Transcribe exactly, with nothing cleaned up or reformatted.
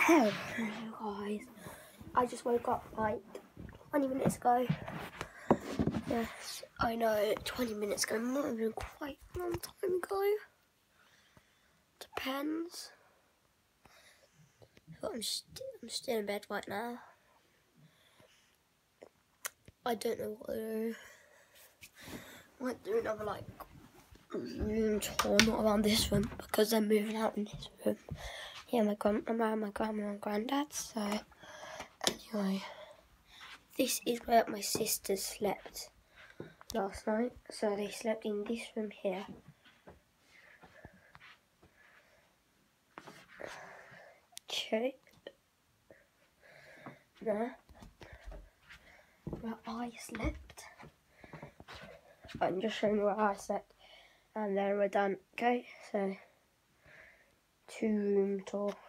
Hello guys, I just woke up like twenty minutes ago. Yes, I know, twenty minutes ago, might have been quite a long time ago. Depends. But I'm, st I'm still in bed right now. I don't know what to do. I might do another like room tour, not around this room, because they're moving out in this room. Yeah, my grandma, my grandma and granddad, so anyway. This is where my sisters slept last night. So they slept in this room here. Check. There. Where I slept. I'm just showing you where I slept. And then we're done. Okay, so two room tour.